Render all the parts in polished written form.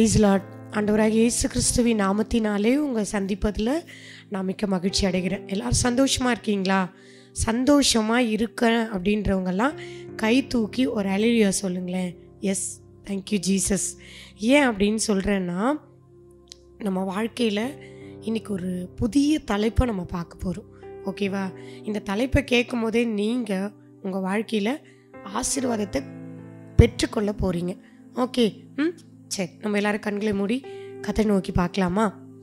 Price Lord. ஆண்டவராகிய இயேசு கிறிஸ்துவின் நாமத்தினாலே உங்கள் சந்திப்பதில் நான் மிக்க மகிழ்ச்சி அடைகிறேன். எல்லோரும் சந்தோஷமாக இருக்கீங்களா? சந்தோஷமாக இருக்க அப்படின்றவங்கெல்லாம் கை தூக்கி ஒரு ஹல்லேலூயா சொல்லுங்களேன். Yes, thank you Jesus. ஏன் அப்படின்னு சொல்கிறேன்னா, நம்ம வாழ்க்கையில் இன்றைக்கி ஒரு புதிய தலைப்பை நம்ம பார்க்க போகிறோம். ஓகேவா? இந்த தலைப்பை கேட்கும் போதே நீங்கள் உங்கள் வாழ்க்கையில் ஆசீர்வாதத்தை பெற்றுக்கொள்ள போகிறீங்க. ஓகே, சரி, நம்ம எல்லாரும் கண்களை மூடி கதை நோக்கி பார்க்கலாமா?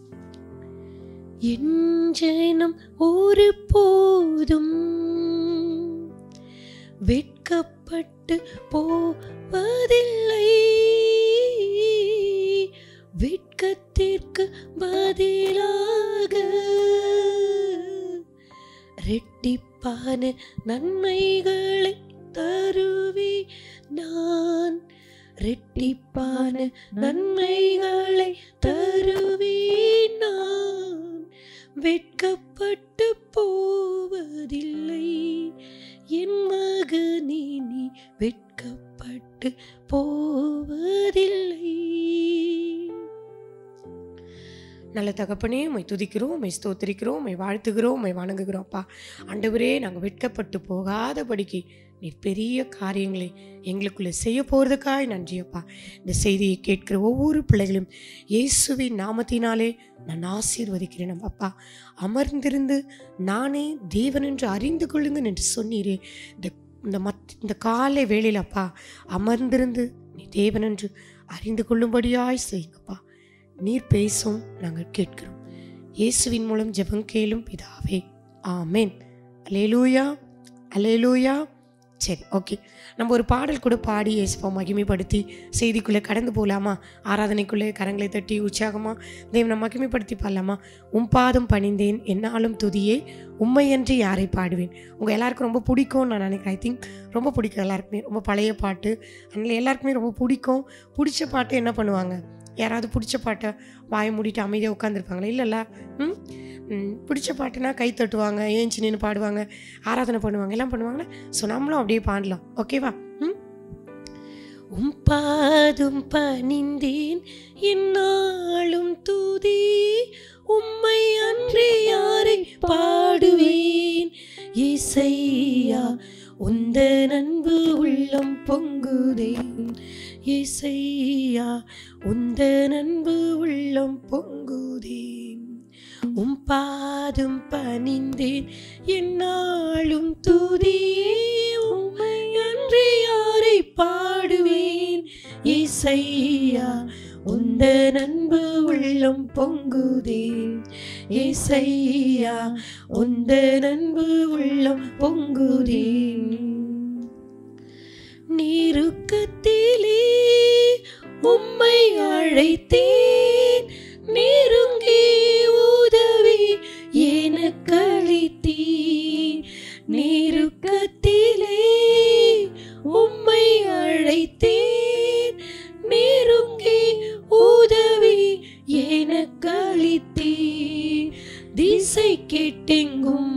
என் ஜனம் ஒரு போதும் வெட்கப்பட்டு போவதில்லை, வெட்கத்திற்கு பதிலாக இரட்டிப்பான நன்மைகளை தருவி நான், இரட்டிப்பான நன்மைகளை தருவி நான், வெட்கப்பட்டு போவதில்லை என் மகனே, நீ வெட்கப்பட்டு போவதில்லை. நல்ல தகப்பனே, உம்மை துதிக்கிறோம், உம்மை ஸ்தோத்திரிக்கிறோம், உம்மை வாழ்த்துகிறோம், உம்மை வணங்குகிறோம். அப்பா ஆண்டவரே, நாங்கள் வெட்கப்பட்டு போகாதபடிக்கு நீர் பெரிய காரியங்களை எங்களுக்குள்ளே செய்ய போகிறதுக்காய் நன்றியப்பா. இந்த செய்தியை கேட்கிற ஒவ்வொரு பிள்ளைகளும் இயேசுவின் நாமத்தினாலே நான் ஆசீர்வதிக்கிறேன். அப்பா, அமர்ந்திருந்து நானே தேவன் என்று அறிந்து கொள்ளுங்கள் என்று சொன்னீரே. இந்த காலை வேளையில் அப்பா அமர்ந்திருந்து நீ தேவன் என்று அறிந்து கொள்ளும்படியாய் செய்யுங்கப்பா. நீர் பேசும், நாங்கள் கேட்கிறோம். இயேசுவின் மூலம் ஜெபம் கேளும் பிதாவே, ஆமேன். அல்லேலூயா, அல்லேலூயா. சரி, ஓகே, நம்ம ஒரு பாடல் கூட பாடி இயேசுவை மகிமைப்படுத்தி செய்திக்குள்ளே கடந்து போகலாமா? ஆராதனைக்குள்ளே கரங்களை தட்டி உற்சாகமாக தேவனை மகிமைப்படுத்தி பாடலாமா? பாதம் பணிந்தேன் என்னாலும் துதியே, உண்மையன்றி யாரை பாடுவேன். உங்கள் எல்லாருக்கும் ரொம்ப பிடிக்கும்னு நான் நினைக்கிறேன். ஐ திங்க் ரொம்ப பிடிக்கும் எல்லாருக்குமே. ரொம்ப பழைய பாட்டு, அதனால் எல்லாருக்குமே ரொம்ப பிடிக்கும். பிடிச்ச பாட்டு என்ன பண்ணுவாங்க? யாராவது பிடிச்ச பாட்டை வாயை மூடிட்டு அமைதியாக உட்காந்துருப்பாங்களே? இல்லைல்ல. பிடிச்ச பாட்டுனா கை தட்டுவாங்க, ஏஞ்சி நின்று பாடுவாங்க, ஆராதனை பண்ணுவாங்க, எல்லாம் பண்ணுவாங்களே. ஸோ நம்மளும் அப்படியே பாடலாம். ஓகேவா? பாதம் பணிந்தேன் என்னாலும் துதி, உம்மை அன்றி யாரை பாடுவேன். இசையா உந்த அன்பு உள்ளம் பொங்குதே, இசையா உந்த அன்பு உள்ளம் பொங்குதே. பாதம் பணிந்தேன் என்னாலும் துதியே, உம்மை அன்றி யாரை பாடுவேன். இசையா உந்த அன்பு உள்ளம் பொங்குதே, இசையா உந்த அன்பு உள்ளம் பொங்குதே. நீருக்கத்திலே உம்மை அழைத்தேன், நெருங்கி உதவி எனக்களித்தீர். நீருக்கத்திலே உம்மை அழைத்தேன், நெருங்கி உதவி எனக்களித்தீர். திசை கெட்டெங்கும்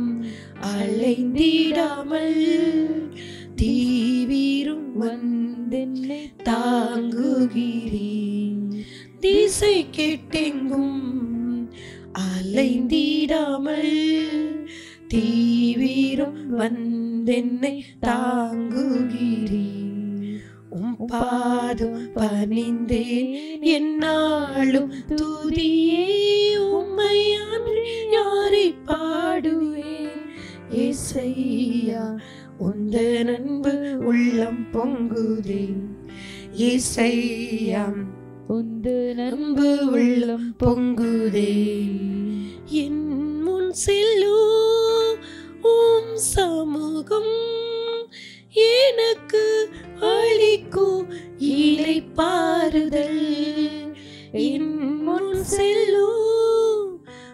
அலைந்திடாமல் தீவிரும் வந்தென்னை தாங்குகிறேன். திசை கெட்டெங்கும் அலைந்திடாமல் தீவிரும் வந்தென்னை தாங்குகிறேன். பாதம் பணிந்தேன் என்னாலும் துதியே, உம்மை அன்றி யாரை பாடுவேன். இசையா உந்த அன்பு உள்ளம் பொங்குதே, இசையா உந்த அன்பு உள்ளம் பொங்குதே. என் முன் செல்லும் சமூகம் எனக்கு அளிக்கும் இளைப்பாறுதல். என் முன் செல்லும்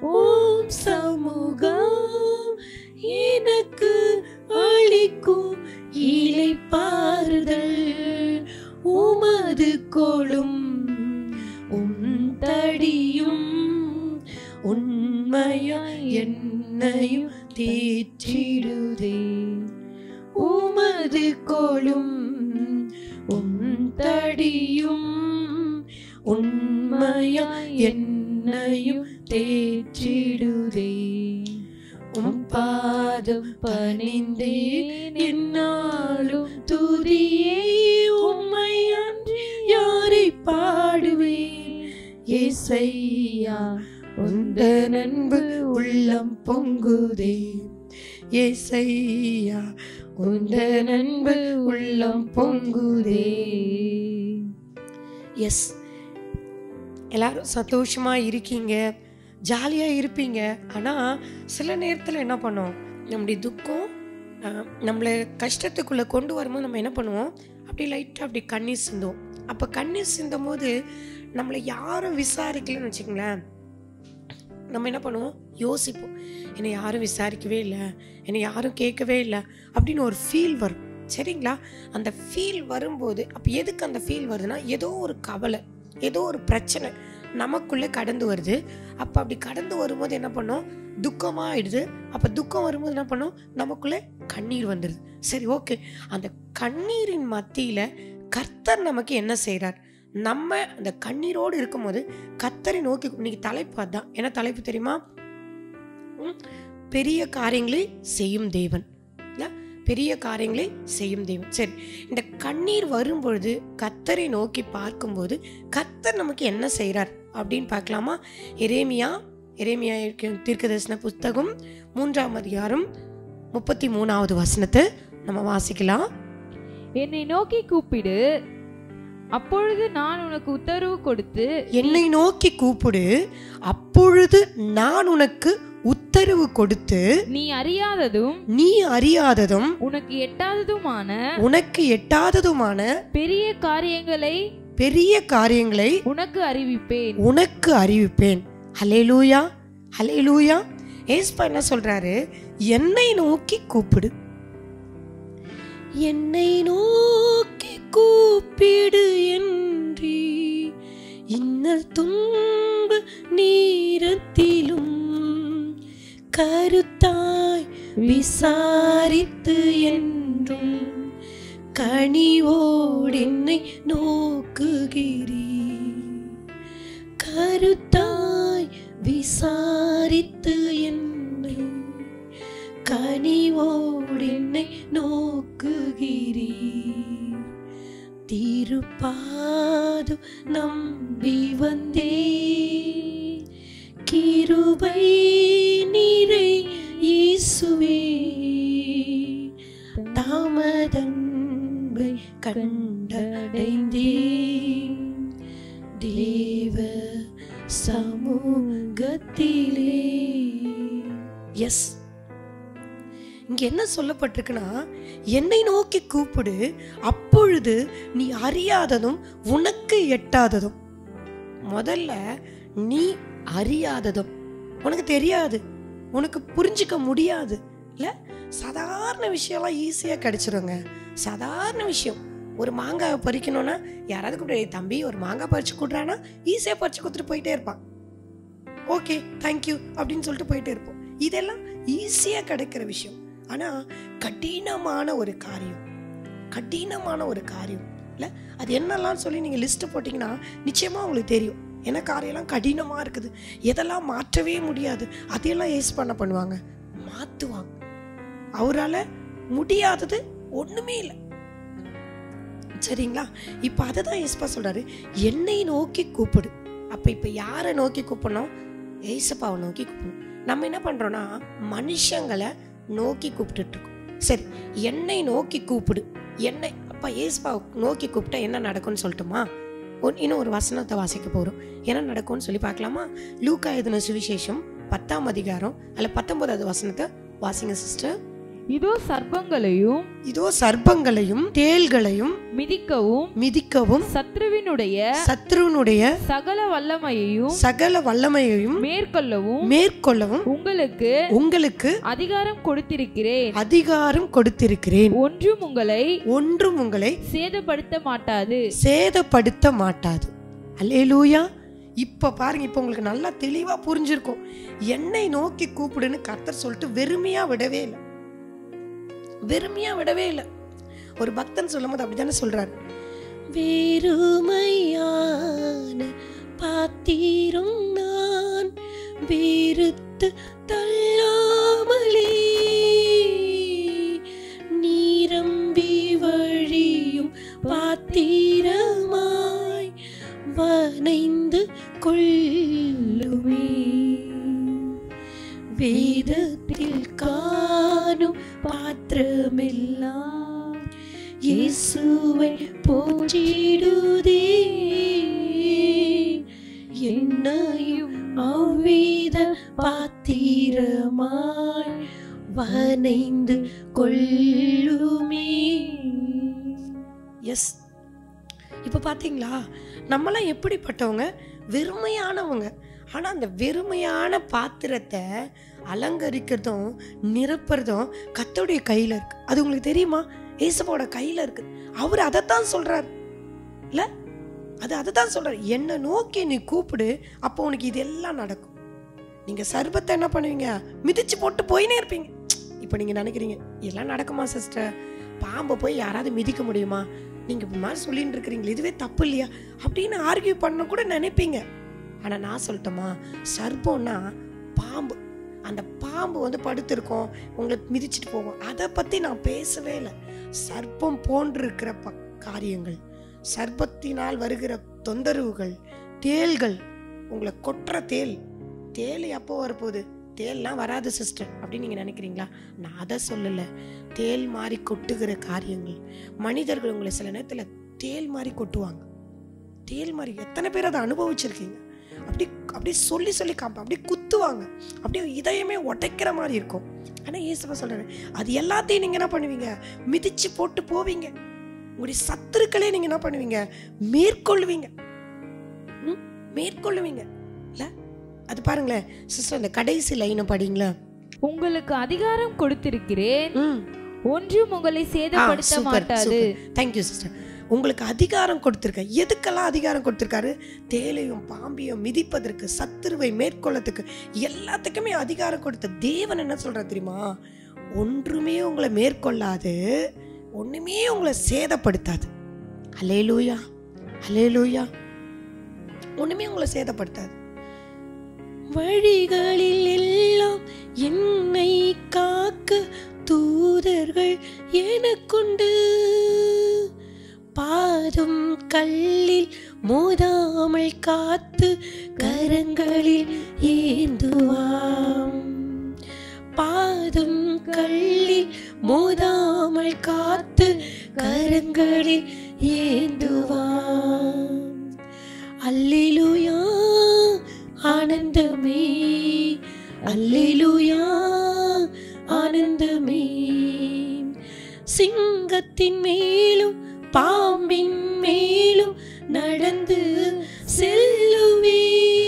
சமூகம் எனக்கு அளிக்கும் இளைப்பாறுதல். உமது கோலும் தடியும் உண்மையாய் என்னையும் தேற்றிடுதே. உமது கோலும் தடியும் உண்மையாய் என்னையும் தேற்றிடுதே. உம் பாதம் பணிந்தேன் என்னாலும் துதியே, உம்மை அன்றி யாரை பாடுவேன். ஏசையா உந்தன் அன்பு உள்ளம் பொங்குதே. ஏசையா உந்தன் அன்பு உள்ளம் பொங்குதே. எஸ், எல்லாரும் சந்தோஷமா இருக்கீங்க, ஜாலியா இருப்பீங்க. ஆனா சில நேரத்துல என்ன பண்ணுவோம், நம்முடைய துக்கம் நம்மளை கஷ்டத்துக்குள்ள கொண்டு வரும்போது நம்ம என்ன பண்ணுவோம், அப்படி லைட்டா அப்படி கண்ணீர் சிந்துவோம். அப்ப கண்ணீர் சிந்தும் போது நம்மளை யாரும் விசாரிக்கலன்னு வச்சுக்கங்களேன், நம்ம என்ன பண்ணுவோம், யோசிப்போம், என்னை யாரும் விசாரிக்கவே இல்லை, என்னை யாரும் கேட்கவே இல்லை அப்படின்னு ஒரு ஃபீல் வரும். சரிங்களா? அந்த ஃபீல் வரும்போது, அப்போ எதுக்கு அந்த ஃபீல் வருதுன்னா, ஏதோ ஒரு கவலை, ஏதோ ஒரு பிரச்சனை நமக்குள்ளே கடந்து வருது. அப்போ அப்படி கடந்து வரும்போது என்ன பண்ணோம், துக்கமாகிடுது. அப்போ துக்கம் வரும்போது என்ன பண்ணோம், நமக்குள்ளே கண்ணீர் வந்துடுது. சரி, ஓகே. அந்த கண்ணீரின் மத்தியில் கர்த்தர் நமக்கு என்ன செய்கிறார், நம்ம அந்த கண்ணீரோடு இருக்கும்போது கர்த்தரை நோக்கி, இன்னைக்கு தலைப்பு அதுதான். என்ன தலைப்பு தெரியுமா? பெரிய காரியங்களை செய்யும் தேவன். பெரிய காரியங்களை செய்யும் தேவன். சரி, இந்த கண்ணீர் வரும்பொழுது கர்த்தரை நோக்கி பார்க்கும்போது கர்த்தர் நமக்கு என்ன செய்கிறார் அப்படின்னு பார்க்கலாமா? எரேமியா தீர்க்கதரிசன புத்தகம் 3ஆம் அதிகாரம் 33வது வசனத்தை நம்ம வாசிக்கலாம். என்னை நோக்கி கூப்பிடு, அப்பொழுது நான் உனக்கு உத்தரவு கொடுத்து. என்னை நோக்கி கூப்பிடு, அப்பொழுது நான் உனக்கு உத்தரவு கொடுத்து. நீ அறியாததும் உனக்கு எட்டாததுமான பெரிய காரியங்களை உனக்கு அறிவிப்பேன். ஹல்லேலூயா, ஹல்லேலூயா. ஏசப்பா என்ன சொல்றாரு, என்னை நோக்கி கூப்பிடு, என்னை நோக்கி கூப்பிடு என்றி இன்னல் துன்ப நீரத்திலும் கருத்தாய் விசாரித்து என்றும் கனிவோடு என்னை நோக்குகிறீ. கருத்தாய் விசாரித்து என்னை கனிவோடு என்னை நோக்குகிறீ. திருப்பாதம் நம்பி வந்தே, கிருபை நீரை இயேசுவே, தாமதன்பை கண்டடைந்தே தேவ சமூகத்திலே. எஸ், இங்க என்ன சொல்லப்பட்டிருக்குன்னா, என்னை நோக்கி கூப்பிடு, அப்பொழுது நீ அறியாததும் உனக்கு எட்டாததும். முதல்ல நீ அறியாததும், உனக்கு தெரியாது, உனக்கு புரிஞ்சிக்க முடியாது இல்ல. சாதாரண விஷயம்லாம் ஈஸியா கிடைச்சிருங்க. சாதாரண விஷயம், ஒரு மாங்காய் பறிக்கணும்னா யாராவது கூட தம்பி ஒரு மாங்காய் பறிச்சு கொடுறானா ஈஸியா பறிச்சு கொடுத்துட்டு போயிட்டே இருப்பான். ஓகே, தேங்க்யூ அப்படின்னு சொல்லிட்டு போயிட்டே இருப்போம். இதெல்லாம் ஈஸியா கிடைக்கிற விஷயம். ஆனா கடினமான ஒரு காரியம் இல்ல. அது என்னெல்லாம் சொல்லி நீங்க லிஸ்ட் போட்டீங்கன்னா நிச்சயமா உங்களுக்கு தெரியும் என்ன காரியெல்லாம் கடினமா இருக்குது, எதெல்லாம் மாற்றவே முடியாது, அதையெல்லாம் ஏஸ் பண்ணுவாங்க, மாத்துவாங்க. அவரால் முடியாதது ஒண்ணுமே இல்லை. சரிங்களா? இப்ப அததான் ஏசப்பா சொல்றாரு, என்னை நோக்கி கூப்பிடு. இப்ப யாரை நோக்கி கூப்பிடணும்? ஏசப்பாவை நோக்கி கூப்பிடணும். நம்ம என்ன பண்றோம்னா மனுஷங்களை நோக்கி கூப்பிட்டு இருக்கோம். சரி, என்னை நோக்கி கூப்பிடு. என்னை அப்ப ஏசப்பாவை நோக்கி கூப்பிட்டா என்ன நடக்கும்னு சொல்லட்டுமா? இன்னும் ஒரு வசனத்தை வாசிக்க போறோம். என்ன நடக்கும்னு சொல்லி பார்க்கலாமா? லூக்கா எழுதின சுவிசேஷம் 10ஆம் அதிகாரம் அல்ல 19வது வசனத்தை வாசிங்க சிஸ்டர். இதோ சர்ப்பங்களையும் தேள்களையும் மிதிக்கவும் சத்ருவினுடைய சகல வல்லமையையும் மேற்கொள்ளவும் உங்களுக்கு அதிகாரம் கொடுத்திருக்கிறேன். ஒன்றும் உங்களை சேதப்படுத்த மாட்டாது. அல்லேலூயா. இப்ப பாருங்க, இப்ப உங்களுக்கு நல்லா தெளிவா புரிஞ்சிருக்கும். என்னை நோக்கி கூப்பிடுன்னு கர்த்தர் சொல்லிட்டு வெறுமையா விடவே இல்லை. ஒரு பக்தன் சொல்லும் போது அப்படித்தானே சொல்றாரு, வெறுமையான பிடித்து தள்ளாமலே நீரம்பி வழியும் பாத்திரமாய் வனைந்து கொள்ளுமே. வேதத்தில் காணும் பாத்திரமெல்லாம் இயேசுவை போற்றிடுதே. என்னையும் அவ்வித பாத்திரமாய் வனைந்து கொள்ளுமே. எஸ், இப்போ பார்த்தீங்களா, நம்மளாம் எப்படிப்பட்டவங்க? வெறுமையானவங்க. ஆனால் அந்த வெறுமையான பாத்திரத்தை அலங்கரிக்கிறதும் நிரப்புறதும் கர்த்தருடைய கையில் இருக்கு. அது உங்களுக்கு தெரியுமா? இயேசுவோட கையில் இருக்கு. அவர் அதைத்தான் சொல்றார் இல்ல, அதைத்தான் சொல்றார். என்னை நோக்கி நீ கூப்பிடு, அப்போ உனக்கு இதெல்லாம் நடக்கும். நீங்க சர்பத்தை என்ன பண்ணுவீங்க? மிதிச்சு போட்டு போயினே இருப்பீங்க. இப்போ நீங்க நினைக்கிறீங்க எல்லாம் நடக்குமா சிஸ்டர்? பாம்பை போய் யாராவது மிதிக்க முடியுமா? நீங்க இப்ப மாதிரி சொல்லிட்டு இருக்கிறீங்களே, இதுவே தப்பு இல்லையா அப்படின்னு ஆர்கியூ பண்ண கூட நினைப்பீங்க. ஆனா நான் சொல்லட்டுமா, சர்ப்பம்னா பாம்பு. அந்த பாம்பு வந்து படுத்திருக்கோம், உங்களை மிதிச்சுட்டு போகும். அதை பத்தி நான் பேசவே இல்லை. சர்ப்பம் போன்று இருக்கிற காரியங்கள், சர்ப்பத்தினால் வருகிற தொந்தரவுகள், தேள்கள், உங்களை கொட்டுற தேள் எப்போ வரப்போகுது? தேல்லாம் வராது சிஸ்டர் அப்படின்னு நீங்கள் நினைக்கிறீங்களா? நான் அதை சொல்லலை. தேள் மாதிரி கொட்டுகிற காரியங்கள், மனிதர்கள் உங்களை சில நேரத்தில் தேள் மாதிரி கொட்டுவாங்க. தேள் மாதிரி எத்தனை பேர் அதை அனுபவிச்சிருக்கீங்க? அப்படி சொல்லி காப்பா, அப்படி குத்துவாங்க, அப்படியே இதயமே உடைக்கிற மாதிரி இருக்கும். ஆனால் இயேசுவா சொல்கிறேன், அது எல்லாத்தையும் நீங்கள் என்ன பண்ணுவீங்க? மிதிச்சு போட்டு போவீங்க. உங்களுடைய சத்துருக்களே நீங்கள் என்ன பண்ணுவீங்க? மேற்கொள்ளுவீங்க. இல்லை, அது பாருங்களேன் சிஸ்டர், அந்த கடைசி லைனை படிங்களா? உங்களுக்கு அதிகாரம் கொடுத்திருக்கிறேன், ஒன்றும் உங்களை சேதப்படுத்த மாட்டாது. Thank you sister. உங்களுக்கு அதிகாரம் கொடுத்திருக்க. எதுக்கெல்லாம் அதிகாரம் கொடுத்திருக்காரு? தேலையும் பாம்பியும் மிதிப்பதற்கு, சத்துருவை மேற்கொள்ளத்துக்கு, எல்லாத்துக்குமே அதிகாரம் கொடுத்த தேவன் என்ன சொல்றாரு தெரியுமா? ஒன்றுமே உங்களை மேற்கொள்ளாது, ஒண்ணுமே உங்களை சேதப்படுத்தாது. அல்லேலூயா, அல்லேலூயா. ஒண்ணுமே உங்களை சேதப்படுத்தாது. வழிகளில் எல்லாம் என்னை காக்க தூதர்கள் எனக்குண்டு, பாதம் கல்லில் மோதாமல் காத்து கரங்களில் ஏந்துவாம். பாதம் கல்லில் மோதாமல் காத்து கரங்களில் ஏந்துவாம். அல்லேலூயா, ஆனந்தமே, அல்லேலூயா, ஆனந்தமே. சிங்கத்தின் மேலும் பாம்பின் மேலும் நடந்து செல்லுவே,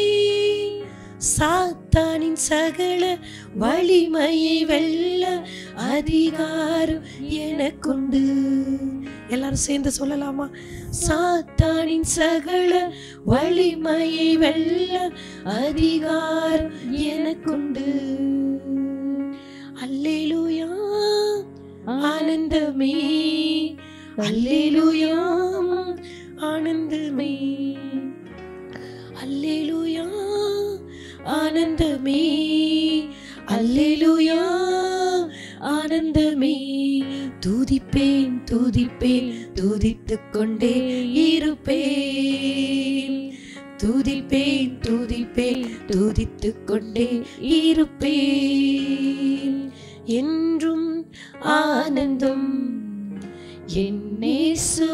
சாத்தானின் சகல வலிமையை வெல்ல அதிகாரம் எனக்குண்டு. எல்லாரும் சேர்ந்து சொல்லலாமா? சாத்தானின் சகல வலிமையை வெல்ல அதிகாரம் எனக்குண்டு. அல்லேலூயா, ஆனந்தமே, அல்லேலூயா, ஆனந்தமே, அல்லேலூயா, ஆனந்தமே, அல்லேலூயா, ஆனந்தமே. துதிப்பேன் துதிப்பேன் துதித்துக் கொண்டே இருப்பேன், துதிப்பேன் துதிப்பேன் துதித்துக் கொண்டே இருப்பேன். என்றும் ஆனந்தம் என் இயேசு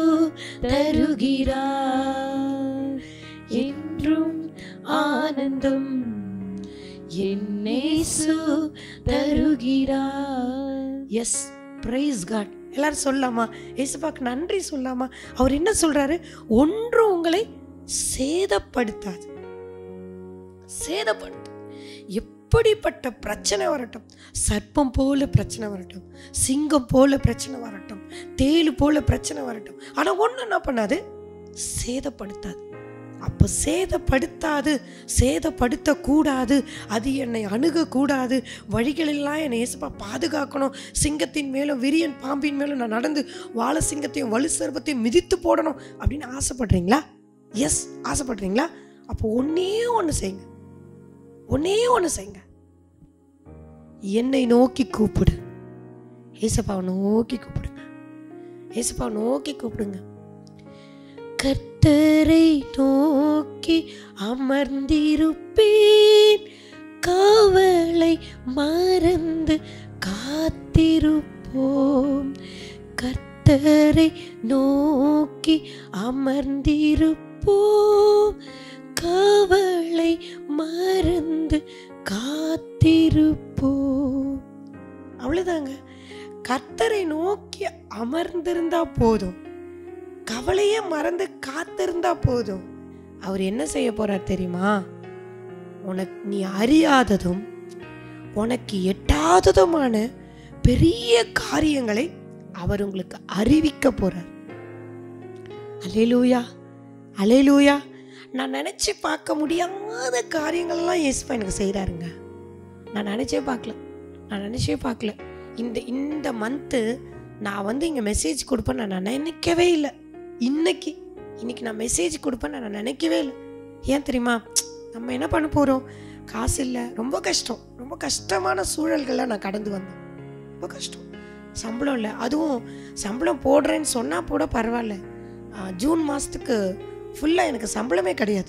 தருகிறார், என்றும் ஆனந்தம் என் இயேசு தருகிறார். Yes, praise God. எல்லாரும் சொல்லலாமா? இயேசுவுக்கு நன்றி சொல்லலாமா? அவர் என்ன சொல்றாரு? ஒன்றும் உங்களை சேதப்படுத்தாது. சேதப்படுத்து. எப்படிப்பட்ட பிரச்சனை வரட்டும், சர்ப்பம் போல பிரச்சனை வரட்டும், சிங்கம் போல பிரச்சனை வரட்டும், தேளு போல பிரச்சனை வரட்டும், ஆனா ஒண்ணு என்ன பண்ணாது? சேதப்படுத்தாது. அப்போ சேதப்படுத்தாது, சேதப்படுத்தக்கூடாது, அது என்னை அணுகக்கூடாது, வழிகளெல்லாம் என்னை இயேசுப்பா பாதுகாக்கணும், சிங்கத்தின் மேலும் விரியன் பாம்பின் மேலும் நான் நடந்து வாழ சிங்கத்தையும் வலு சர்ப்பத்தையும் மிதித்து போடணும் அப்படின்னு ஆசைப்படுறீங்களா? எஸ், ஆசைப்படுறீங்களா? அப்போ ஒன்னே ஒன்று செய்யுங்க, ஒன்னே ஒன்று செய்யுங்க. என்னை நோக்கி கூப்பிடு. ஏசப்பாவை நோக்கி கூப்பிடுங்க. ஏசப்பாவை நோக்கி கூப்பிடுங்க. கர்த்தரை நோக்கி அமர்ந்திருப்பேன், காவலை மறந்து காத்திருப்போம். கர்த்தரை நோக்கி அமர்ந்திருப்போம், காவலை மறந்து காத்திருப்போம். அவ்வளவுதாங்க. கர்த்தரை நோக்கி அமர்ந்திருந்தா போதும், கவலையே மறந்து காத்திருந்தா போதும். அவர் என்ன செய்ய போறார் தெரியுமா? உனக்கு நீ அறியாததும் உனக்கு எட்டாததுமான பெரிய காரியங்களை அவர் உங்களுக்கு அறிவிக்க போறார். அல்லேலூயா, அல்லேலூயா. நான் நினைச்சு பார்க்க முடியாத காரியங்கள்லாம் இயேசுப்பா எனக்கு செய்யறாருங்க. நான் நினைச்சே பார்க்கல. இந்த மந்த்து நான் இங்க மெசேஜ் கொடுப்பேன் நான் நினைக்கவே இல்லை. இன்னைக்கு நான் மெசேஜ் கொடுப்பேன் நான் நினைக்கவே இல்லை. ஏன் தெரியுமா? நம்ம என்ன பண்ண போறோம்? காசு இல்லை, ரொம்ப கஷ்டம், ரொம்ப கஷ்டமான சூழல்கள்லாம் நான் கடந்து வந்தேன். ரொம்ப கஷ்டம். சம்பளம் இல்லை. அதுவும் சம்பளம் போடுறேன்னு சொன்னா போட பரவாயில்ல, ஜூன் மாசத்துக்கு ஃபுல்லா எனக்கு சம்பளமே கிடையாது.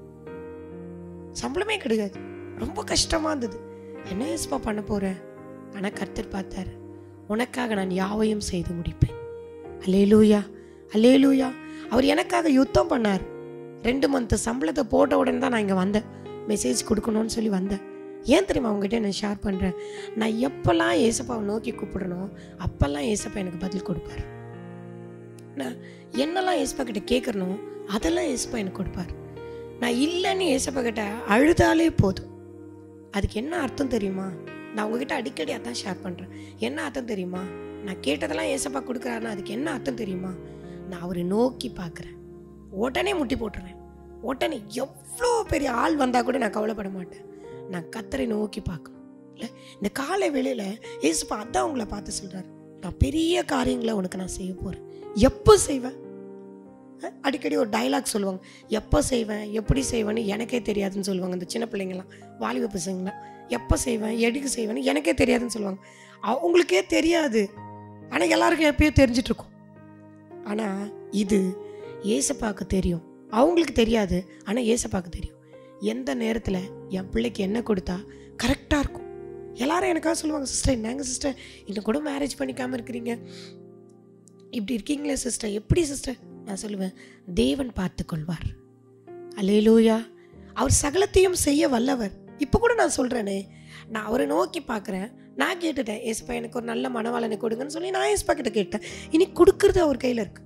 ரொம்ப கஷ்டமா இருந்தது. என்ன ஏசப்பா பண்ண போறேன்? ஆனா கர்த்தர் பார்த்தாரு, உனக்காக நான் யாவையும் செய்து முடிப்பேன். அல்லேலூயா, அல்லேலூயா. அவர் எனக்காக யுத்தம் பண்ணார். 2 மந்த் சம்பளத்தை போட்ட உடனே தான் நான் இங்கே வந்தேன், மெசேஜ் கொடுக்கணும்னு சொல்லி வந்தேன். ஏன் தெரியுமா உங்ககிட்ட நான் ஷேர் பண்ணுறேன்? நான் எப்போல்லாம் ஏசப்பாவை நோக்கி கூப்பிடணும் அப்போல்லாம் ஏசப்பா எனக்கு பதில் கொடுப்பார். நான் என்னெல்லாம் ஏசப்பா கிட்ட கேட்குறனோ அதெல்லாம் ஏசப்பா எனக்கு கொடுப்பார். நான் இல்லைன்னு ஏசப்பா கிட்ட அழுதாலே போதும். அதுக்கு என்ன அர்த்தம் தெரியுமா? நான் உங்ககிட்ட அடிக்கடி அதான் ஷேர் பண்ணுறேன். என்ன அர்த்தம் தெரியுமா? நான் கேட்டதெல்லாம் ஏசப்பா கொடுக்குறாருன்னா அதுக்கு என்ன அர்த்தம் தெரியுமா? நான் அவரை நோக்கி பார்க்குறேன், உடனே முட்டி போட்டுருவேன். உடனே எவ்வளோ பெரிய ஆள் வந்தால் கூட நான் கவலைப்பட மாட்டேன். நான் கர்த்தரை நோக்கி பார்க்கணும். இல்லை, இந்த காலை வேளையில் ஏசப்பா அதான் உங்களை பார்த்து சொல்கிறார், நான் பெரிய காரியங்களை உனக்கு நான் செய்ய போகிறேன். எப்போ செய்வேன்? அடிக்கடி ஒரு டைலாக் சொல்லுவாங்க, எப்போ செய்வேன் எப்படி செய்வேன்னு எனக்கே தெரியாதுன்னு சொல்லுவாங்க. இந்த சின்ன பிள்ளைங்களாம், வாலிப பசங்களாம், எப்போ செய்வேன் எதுக்கு செய்வேன்னு எனக்கே தெரியாதுன்னு சொல்லுவாங்க. அவங்களுக்கே தெரியாது, ஆனால் எல்லாருக்கும் எப்பயோ தெரிஞ்சிட்ருக்கும். ஆனால் இது ஏசப்பாவுக்கு தெரியும். அவங்களுக்கு தெரியாது, ஆனால் ஏசப்பாவுக்கு தெரியும். எந்த நேரத்தில் என் பிள்ளைக்கு என்ன கொடுத்தா கரெக்டாக இருக்கும். எல்லாரும் எனக்காக சொல்லுவாங்க, சிஸ்டர் என்னங்க சிஸ்டர் இன்னும் கூட மேரேஜ் பண்ணிக்காமல் இருக்கிறீங்க, இப்படி இருக்கீங்களே சிஸ்டர், எப்படி சிஸ்டர்? நான் சொல்லுவேன், தேவன் பார்த்து கொள்வார். அல்லேலூயா. அவர் சகலத்தையும் செய்ய வல்லவர். இப்போ கூட நான் சொல்கிறேனே, நான் அவரை நோக்கி பார்க்குறேன். நான் கேட்டுட்டேன், ஏசப்பா எனக்கு ஒரு நல்ல மனவாளனை கொடுங்கன்னு சொல்லி நான் ஏசப்பா கிட்ட கேட்டேன். இனி கொடுக்கறது அவர் கையில் இருக்கு.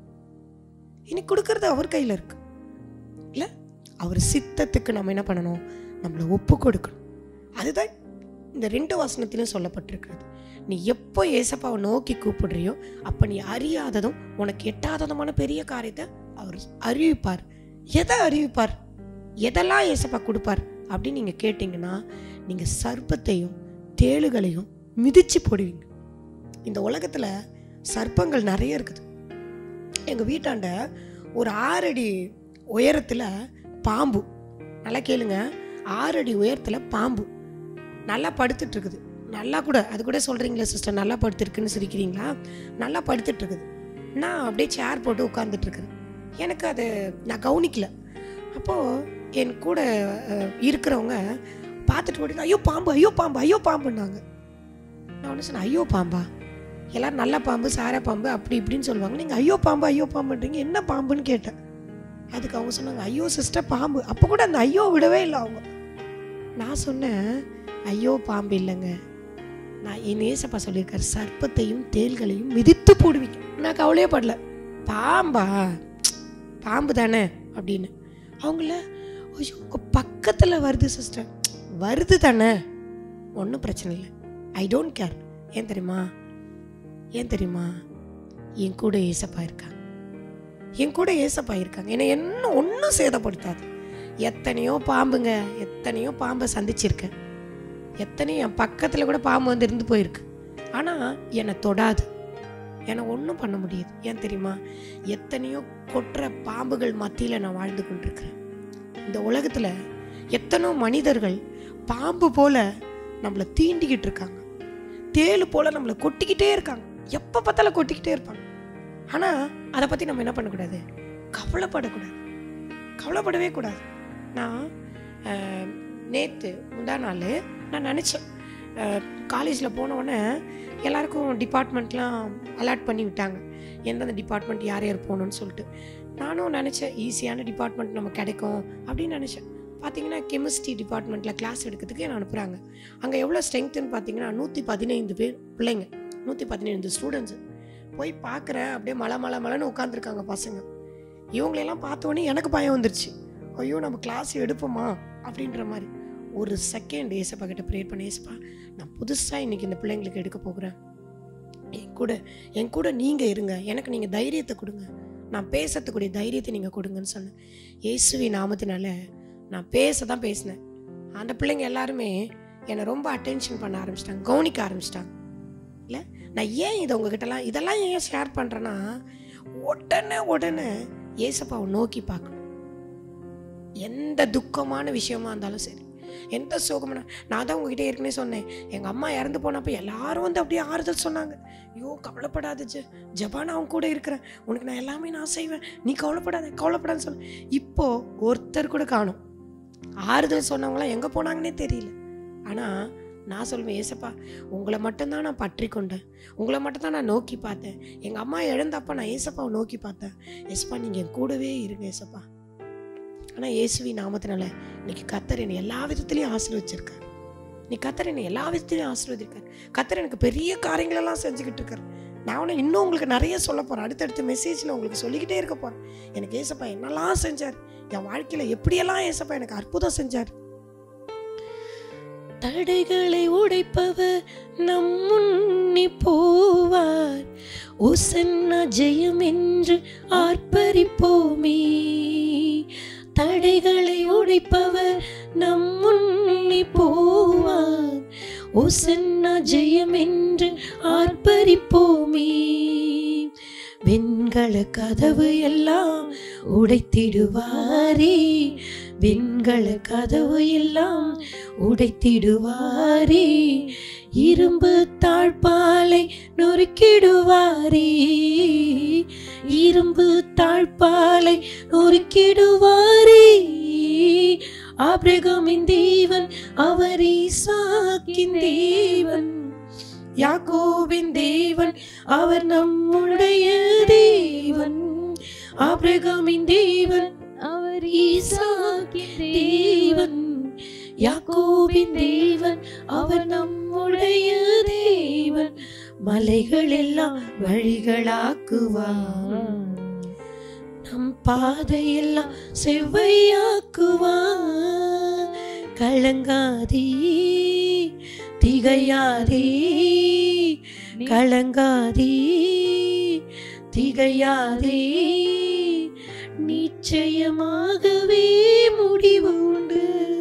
இல்லை, அவர் சித்தத்துக்கு நம்ம என்ன பண்ணணும்? நம்மளை ஒப்பு கொடுக்கணும். அதுதான் இந்த 2 வசனத்திலும் சொல்லப்பட்டிருக்கிறது. நீ எப்போ ஏசப்பாவை நோக்கி கூப்பிடுறியோ அப்போ நீ அறியாததும் உனக்கு எட்டாததுமான பெரிய காரியத்தை அவர் அறிவிப்பார். எதை அறிவிப்பார்? எதெல்லாம் ஏசப்பா கொடுப்பார் அப்படின்னு நீங்கள் கேட்டிங்கன்னா, நீங்கள் சர்ப்பத்தையும் தேளுகளையும் மிதிச்சு போடுவீங்க. இந்த உலகத்தில் சர்ப்பங்கள் நிறைய இருக்குது. எங்கள் வீட்டாண்ட ஒரு 6 அடி உயரத்தில் பாம்பு, நல்லா கேளுங்க, 6 அடி உயரத்தில் பாம்பு நல்லா படுத்துட்டு இருக்குது. நல்லா கூட அது கூட சொல்கிறீங்களா சிஸ்டர், நல்லா படுத்துருக்குன்னு சிரிக்கிறீங்களா? நல்லா படுத்துட்டு இருக்குது. நான் அப்படியே சேர் போட்டு உட்காந்துட்டு இருக்கிறேன். எனக்கு அது நான் கவனிக்கல. அப்போது என் கூட இருக்கிறவங்க பார்த்துட்டு ஓடி, ஐயோ பாம்பு, ஐயோ பாம்பு, ஐயோ பாம்புன்னாங்க. நான் ஒன்று சொன்னேன், ஐயோ பாம்பா? எல்லோரும் நல்ல பாம்பு, சார பாம்பு அப்படி இப்படின்னு சொல்லுவாங்க, நீங்கள் ஐயோ பாம்பு ஐயோ பாம்புன்றீங்க, என்ன பாம்புன்னு கேட்டேன். அதுக்கு அவங்க சொன்னாங்க, ஐயோ சிஸ்டர் பாம்பு. அப்போ கூட அந்த ஐயோ விடவே இல்லை அவங்க. நான் சொன்னேன், ஐயோ பாம்பு இல்லைங்க, நான் என் ஏசப்பா சொல்லியிருக்காரு, சர்ப்பத்தையும் தேள்களையும் மிதித்து போடுவீங்க. நான் கவலையே படல, பாம்பா பாம்பு தானே அப்படின்னு. அவங்கள, ஐயோ உங்கள் பக்கத்தில் வருது சிஸ்டர், வருது தானே, ஒன்றும் பிரச்சனை இல்லை, ஐ டோன்ட் கேர். ஏன் தெரியுமா? என் கூட ஏசப்பா இருக்காங்க. என்னை என்ன ஒன்றும் சேதப்படுத்தாது. எத்தனையோ பாம்பை சந்திச்சிருக்கேன். எத்தனையோ என் பக்கத்தில் கூட பாம்பு வந்து இருந்து போயிருக்கு. ஆனால் என்னை தொடாது, என்னை ஒன்றும் பண்ண முடியாது. ஏன் தெரியுமா? எத்தனையோ கொட்டுற பாம்புகள் மத்தியில் நான் வாழ்ந்து கொண்டிருக்கிறேன். இந்த உலகத்தில் எத்தனையோ மனிதர்கள் பாம்பு போல நம்மளை தீண்டிக்கிட்டு இருக்காங்க. தேளு போல நம்மளை கொட்டிக்கிட்டே இருக்காங்க, எப்போ பார்த்தாலும் கொட்டிக்கிட்டே இருப்பாங்க. ஆனால் அதை பற்றி நம்ம என்ன பண்ணக்கூடாது, கவலைப்படக்கூடாது, கவலைப்படவே கூடாது. நான் நேற்று முந்தா நாள் நான் நினச்சேன், காலேஜில் போனவுடனே எல்லாருக்கும் டிபார்ட்மெண்ட்லாம் அலாட் பண்ணி விட்டாங்க, எந்தெந்த டிபார்ட்மெண்ட் யார் யார் போகணுன்னு சொல்லிட்டு. நானும் நினச்சேன் ஈஸியான டிபார்ட்மெண்ட் நமக்கு கிடைக்கும் அப்படின்னு நினச்சேன். பார்த்தீங்கன்னா கெமிஸ்ட்ரி டிபார்ட்மெண்ட்டில் கிளாஸ் எடுக்கிறதுக்கு என்ன அனுப்புகிறாங்க. அங்கே எவ்வளோ ஸ்ட்ரென்த்துன்னு பார்த்தீங்கன்னா 115 பேர் பிள்ளைங்க, 115 ஸ்டூடெண்ட்ஸு. போய் பார்க்குறேன், அப்படியே மலைன்னு உட்காந்துருக்காங்க பசங்க. இவங்களெல்லாம் பார்த்தோன்னே எனக்கு பயம் வந்துருச்சு. ஐயோ நம்ம கிளாஸ் எடுப்போமா அப்படின்ற மாதிரி. ஒரு செகண்ட் ஏசப்பா கிட்ட ப்ரேயர் பண்ணி, ஏசப்பா நான் புதுசாக இன்றைக்கி இந்த பிள்ளைங்களுக்கு எடுக்க போகிறேன், என் கூட நீங்கள் இருங்க, எனக்கு நீங்கள் தைரியத்தை கொடுங்க, நான் பேசக்கூடிய தைரியத்தை நீங்கள் கொடுங்கன்னு சொன்னேன். இயேசுவி நாமத்தினால நான் பேச தான் பேசினேன். அந்த பிள்ளைங்க எல்லாருமே என்னை ரொம்ப அட்டென்ஷன் பண்ண ஆரம்பிச்சிட்டாங்க, கவனிக்க ஆரம்பிச்சிட்டாங்க. இல்லை நான் ஏன் இதை உங்ககிட்டலாம் இதெல்லாம் ஏன் ஷேர் பண்ணுறேன்னா, உடனே ஏசப்பாவை நோக்கி பார்க்கணும். எந்த துக்கமான விஷயமா இருந்தாலும் சரி, எந்த சோகமான, நான் தான் உங்ககிட்ட ஏற்கனவே சொன்னேன், எங்கள் அம்மா இறந்து போனப்போ எல்லாரும் வந்து அப்படியே ஆறுதல் சொன்னாங்க. ஐயோ கவலைப்படாது ஜபா, நான் அவங்க கூட இருக்கிறேன், உனக்கு நான் எல்லாமே நான் செய்வேன், நீ கவலைப்படாதுன்னு சொன்னேன். இப்போது ஒருத்தர் கூட காணும். ஆறுதல் சொன்னவங்களாம் எங்கே போனாங்கன்னே தெரியல. ஆனால் நான் சொல்லுவேன், ஏசப்பா உங்களை மட்டும்தான் நான் பற்றி கொண்டேன், உங்களை மட்டும்தான் நான் நோக்கி பார்த்தேன். எங்கள் அம்மா இழந்தப்போ நான் ஏசப்பாவை நோக்கி பார்த்தேன். ஏசப்பா நீங்கள் என் கூடவே இருங்க ஏசப்பா. ஆனால் இயேசுவி நாமத்தினால இன்னைக்கு கர்த்தர் என்னை எல்லா விதத்துலையும் ஆசீர்வதிச்சிருக்கார். நீ கர்த்தர் என்னை எல்லா விதத்துலையும் ஆசீர்வதிருக்கார். கர்த்தர் எனக்கு பெரிய காரியங்களெல்லாம் செஞ்சுக்கிட்டு இருக்கார். நான் இன்னும் உங்களுக்கு நிறைய சொல்ல போகிறேன், அடுத்தடுத்த மெசேஜில் உங்களுக்கு சொல்லிக்கிட்டே இருக்க போகிறேன். எனக்கு ஏசப்பா என்னெல்லாம் செஞ்சார், என் வாழ்க்கையில் எப்படியெல்லாம் ஏசப்பா எனக்கு அற்புதம் செஞ்சார். தடைகளை உடைப்பவர் நம் முன்னே போவார், ஓசன்னா ஜெயம் என்று ஆர்ப்பரிப்போமே. தடைகளை உடைப்பவர் நம் முன்னே போவார், ஓசன்னா ஜெயம் என்று ஆர்ப்பரிப்போமே. வெண்கல கதவு எல்லாம் உடைத்திடுவாரே, வெண்கல கதவு எல்லாம் உடைத்திடுவாரே. இரும்பு தாழ்பாலை நொறுக்கிடுவாரே, இரும்பு தாழ்பாலை நொறுக்கிடுவாரே. ஆபிரகாமின் தேவன் அவர் ஈசாக்கின் தேவன், யாக்கோபின் தேவன் அவர் நம்முடைய தேவன். ஆபிரகாமின் தேவன் அவர் ஈசாக்கின் தேவன், யாக்கோபின் தேவன் அவர் நம்முடைய தேவன். மலைகள் எல்லாம் வழிகளாக்குவார், நம் பாதையெல்லாம் செவ்வையாக்குவார். கலங்காதே திகையாதே, கலங்காதே திகையாதே, நிச்சயமாகவே முடிவு உண்டு.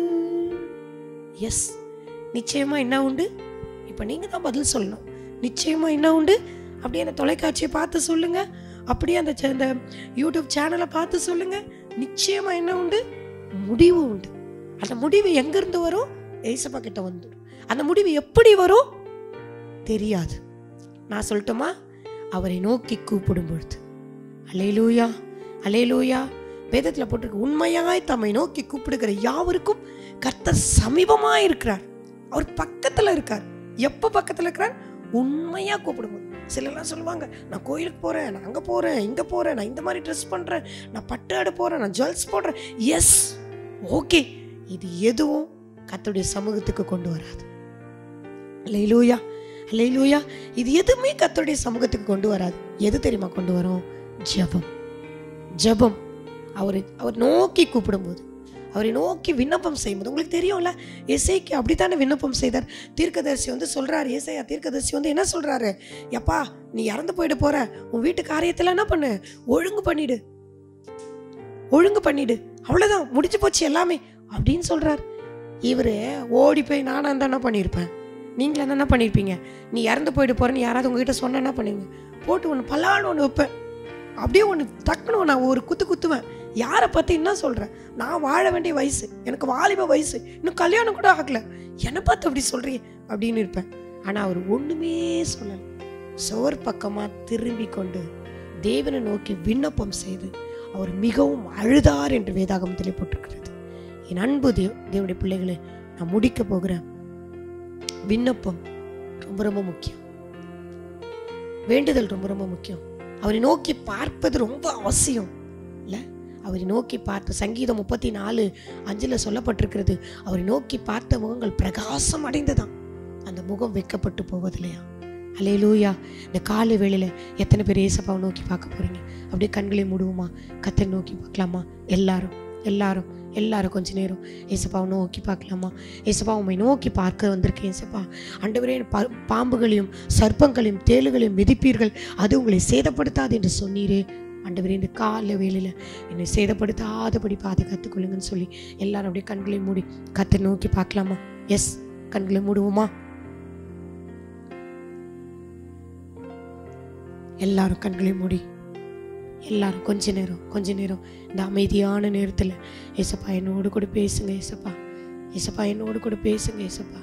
எஸ், நிச்சயமா என்ன உண்டு? இப்போ நீங்க தான் பதில் சொல்லணும். நிச்சயமா என்ன உண்டு? அப்படியே அந்த தொலைக்காட்சியை பார்த்து சொல்லுங்க, அப்படியே அந்த யூடியூப் சேனலை பார்த்து சொல்லுங்க. நிச்சயமா என்ன உண்டு? முடிவு உண்டு. அந்த முடிவு எங்கிருந்து வரும்? ஏசப்பா கிட்ட வந்துடும். அந்த முடிவு எப்படி வரும் தெரியாது. நான் சொல்லட்டுமா? அவரை நோக்கி கூப்பிடும் பொழுது. அல்லேலூயா, அல்லேலூயா. வேதத்தில் போட்டிருக்கு, உண்மையாய் தம்மை நோக்கி கூப்பிடுகிற யாவருக்கும் கர்த்தர் சமீபமாக இருக்கிறார். அவர் பக்கத்தில் இருக்கார். எப்போ பக்கத்தில் இருக்கிறார்? உண்மையாக கூப்பிடும்போது. சிலர்லாம் சொல்லுவாங்க, நான் கோயிலுக்கு போகிறேன், நான் அங்கே போகிறேன், இங்கே போகிறேன், நான் இந்த மாதிரி ட்ரெஸ் பண்ணுறேன், நான் பட்டு ஆடு போகிறேன், நான் ஜுவல்ஸ் போடுறேன். Yes, okay. இது எதுவும் கர்த்தருடைய சமூகத்துக்கு கொண்டு வராது. அல்லேலூயா, அல்லேலூயா. இது எதுவுமே கர்த்தருடைய சமூகத்துக்கு கொண்டு வராது. எது தெரியுமா கொண்டு வரும்? ஜெபம். ஜெபம். அவர் நோக்கி கூப்பிடும்போது, அவரை நோக்கி விண்ணப்பம் செய்யும்போது. உங்களுக்கு தெரியும்ல, எசேக்கியா அப்படித்தானே விண்ணப்பம் செய்தார். தீர்க்கதரிசி வந்து சொல்றாரு, ஏசாயா தீர்க்கதரிசி வந்து என்ன சொல்றாரு? எப்பா, நீ இறந்து போயிட்டு போற, உன் வீட்டு காரியத்தில் என்ன பண்ணு? ஒழுங்கு பண்ணிடு, ஒழுங்கு பண்ணிடு, அவ்வளவுதான், முடிஞ்சு போச்சு எல்லாமே அப்படின்னு சொல்றாரு. இவரு ஓடி போய் நானா இருந்தா என்ன பண்ணியிருப்பேன்? நீங்களா என்ன பண்ணியிருப்பீங்க? நீ இறந்து போயிட்டு போறேன்னு யாராவது உங்ககிட்ட சொன்ன என்ன பண்ணுவீங்க? போட்டு ஒன்று பல்லான்னு ஒன்று வைப்பேன், அப்படியே ஒன்று டக்குன்னு நான் ஒரு குத்துவேன். யாரை பற்றி என்ன சொல்கிறேன்? நான் வாழ வேண்டிய வயசு, எனக்கு வாலிப வயசு, இன்னும் கல்யாணம் கூட ஆகலை, என்னை பார்த்து அப்படி சொல்கிறீங்க அப்படின்னு இருப்பேன். ஆனால் அவர் ஒன்றுமே சொல்லலை. சோர் பக்கமாக திரும்பி கொண்டு தேவனை நோக்கி விண்ணப்பம் செய்து அவர் மிகவும் அழுதார் என்று வேதாகமத்திலே போட்டிருக்கிறது. என் அன்பு தேவனுடைய பிள்ளைகளை, நான் முடிக்க போகிறேன். விண்ணப்பம் ரொம்ப ரொம்ப முக்கியம். வேண்டுதல் ரொம்ப ரொம்ப முக்கியம். அவரை நோக்கி பார்ப்பது ரொம்ப அவசியம் இல்லை? அவரை நோக்கி பார்த்த சங்கீதம் 34:5 சொல்லப்பட்டிருக்கிறது, அவரை நோக்கி பார்த்த முகங்கள் பிரகாசம் அடைந்ததான், அந்த முகம் வெட்கப்பட்டு போவதில்லையா? அல்லேலூயா. இந்த காலை வேளையில எத்தனை பேர் ஏசப்பாவை நோக்கி பார்க்க போறீங்க? அப்படியே கண்களை மூடுவோமா? கர்த்தரை நோக்கி பார்க்கலாமா? எல்லாரும் எல்லாரும் எல்லாரும் கொஞ்ச நேரம் ஏசப்பாவை நோக்கி பார்க்கலாமா? ஏசப்பா, உம்மை நோக்கி பார்க்க வந்திருக்கேன் ஏசப்பா. ஆண்டவரே, பாம்புகளையும் சர்ப்பங்களையும் தேளுகளையும் மிதிப்பீர்கள், அது உங்களை சேதப்படுத்தாது என்று சொன்னீரே. ஆண்டவரே, இந்த காலை வேளையில என்னை சேதப்படுத்தாதபடி பாதுகாத்துக் கொள்ளுங்கன்னு சொல்லி எல்லாரும் அப்படியே கண்களை மூடி கர்த்தரை நோக்கி பார்க்கலாமா? எஸ், கண்களை மூடுவோமா? எல்லாரும் கண்களை மூடி எல்லாரும் கொஞ்ச நேரம் இந்த அமைதியான நேரத்தில் ஏசப்பா என்னோடு கூட பேசுங்க. ஏசப்பா, ஏசப்பா என்னோடு கூட பேசுங்க. ஏசப்பா,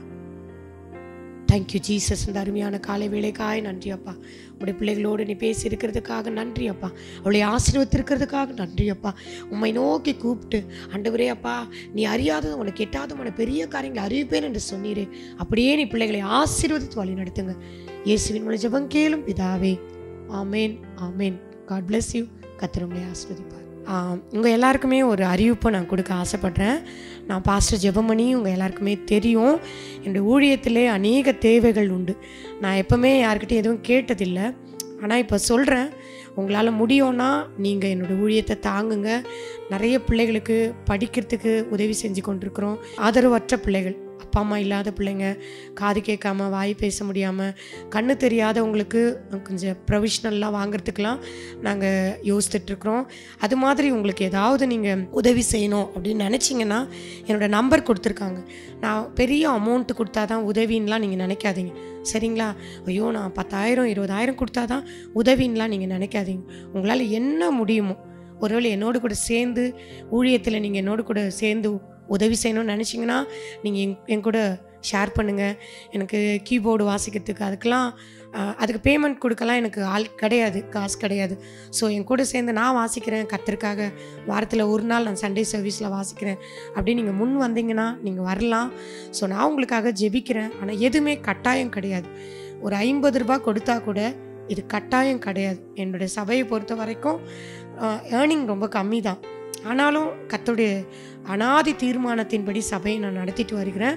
தேங்க்யூ ஜீசஸ். இந்த அருமையான காலை வேளைக்காய் நன்றி அப்பா. உடைய பிள்ளைகளோடு நீ பேசி இருக்கிறதுக்காக நன்றி அப்பா. அவளை ஆசீர்வதித்திருக்கிறதுக்காக நன்றி அப்பா. உம்மை நோக்கி கூப்பிட்டு, ஆண்டவரே அப்பா, நீ அறியாதது உனக்கு எட்டாதமான பெரிய காரியங்களை அறிவிப்பேன் என்று சொன்னீரே. அப்படியே நீ பிள்ளைகளை ஆசீர்வதித்து வழி நடத்துங்க. இயேசுவின் மூலம் ஜெபம் கேளும் பிதாவே. ஆமேன், ஆமேன். God bless you. கர்த்தர் உங்களை ஆசீர்வதிப்பார். உங்கள் எல்லாருக்குமே ஒரு அறிவிப்பை நான் கொடுக்க ஆசைப்பட்றேன். நான் பாஸ்டர் ஜெபமணி, உங்கள் எல்லாருக்குமே தெரியும். என்னுடைய ஊழியத்திலே அநேக தேவைகள் உண்டு. நான் எப்போவுமே யார்கிட்டையும் எதுவும் கேட்டதில்லை. ஆனால் இப்போ சொல்கிறேன், உங்களால் முடியும்னா நீங்கள் என்னோடய ஊழியத்தை தாங்குங்க. நிறைய பிள்ளைகளுக்கு படிக்கிறதுக்கு உதவி செஞ்சு கொண்டிருக்கிறோம். ஆதரவற்ற பிள்ளைகள், அப்பா அம்மா இல்லாத பிள்ளைங்க, காது கேட்காம வாய் பேச முடியாமல், கண்ணு தெரியாதவங்களுக்கு கொஞ்சம் ப்ரொவிஷ்னல்லாம் வாங்கிறதுக்கெலாம் நாங்கள் யோசித்துட்ருக்குறோம். அது மாதிரி உங்களுக்கு ஏதாவது நீங்கள் உதவி செய்யணும் அப்படின்னு நினச்சிங்கன்னா என்னோடய நம்பர் கொடுத்துருக்காங்க. நான் பெரிய அமௌண்ட்டு கொடுத்தா தான் உதவின்லாம் நீங்கள் நினைக்காதீங்க, சரிங்களா? ஐயோ, நான் 10,000 20,000 கொடுத்தா தான் உதவின்லாம் நீங்கள் நினைக்காதீங்க. உங்களால் என்ன முடியுமோ, ஒருவேளை என்னோடு கூட சேர்ந்து ஊழியத்தில் நீங்கள் என்னோடு கூட சேர்ந்து உதவி செய்யணும்னு நினச்சிங்கன்னா நீங்கள் என் கூட ஷேர் பண்ணுங்கள். எனக்கு கீபோர்டு வாசிக்கிறதுக்கு அதுக்கு பேமெண்ட் கொடுக்கலாம் எனக்கு ஆள் கிடையாது, காசு கிடையாது. ஸோ என் கூட சேர்ந்து நான் வாசிக்கிறேன், கர்த்தருக்காக வாரத்தில் ஒரு நாள் நான் சண்டே சர்வீஸில் வாசிக்கிறேன் அப்படின்னு நீங்கள் முன் வந்தீங்கன்னா நீங்கள் வரலாம். ஸோ நான் உங்களுக்காக ஜெபிக்கிறேன். ஆனால் எதுவுமே கட்டாயம் கிடையாது. ஒரு 50 ரூபா கொடுத்தா கூட இது கட்டாயம் கிடையாது. என்னுடைய சபையை பொறுத்த வரைக்கும் ஏர்னிங் ரொம்ப கம்மி தான். ஆனாலும் கர்த்தருடைய அனாதி தீர்மானத்தின்படி சபையை நான் நடத்திட்டு வருகிறேன்.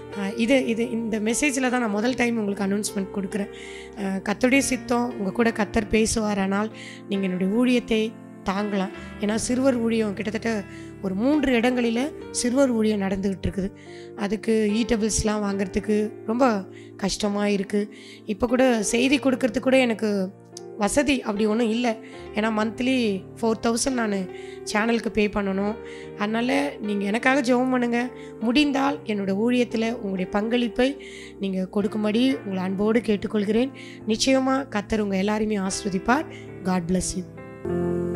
இந்த மெசேஜில் தான் நான் முதல் டைம் உங்களுக்கு அனௌன்ஸ்மெண்ட் கொடுக்குறேன். கர்த்தருடைய சித்தம், உங்கள் கூட கர்த்தர் பேசுவார். ஆனால் நீங்கள் என்னுடைய ஊழியத்தை தாங்கலாம். ஏன்னா சிறுவர் ஊழியம் கிட்டத்தட்ட ஒரு 3 இடங்களில் சிறுவர் ஊழியம் நடந்துக்கிட்டு இருக்குது. அதுக்கு ஈட்டபிள்ஸ்லாம் வாங்கிறதுக்கு ரொம்ப கஷ்டமாக இருக்குது. இப்போ கூட செய்தி கொடுக்கறதுக்கு கூட எனக்கு வசதி அப்படி ஒன்றும் இல்லை. ஏன்னா மந்த்லி 4,000 நான் சேனலுக்கு பே பண்ணணும். அதனால் நீங்கள் எனக்காக ஜெபம் பண்ணுங்கள். முடிந்தால் என்னோடய ஊழியத்தில் உங்களுடைய பங்களிப்பை நீங்கள் கொடுக்கும்படி உங்களை அன்போடு கேட்டுக்கொள்கிறேன். நிச்சயமாக கர்த்தர் உங்கள் எல்லாரையுமே ஆசீர்வதிப்பார். God bless you.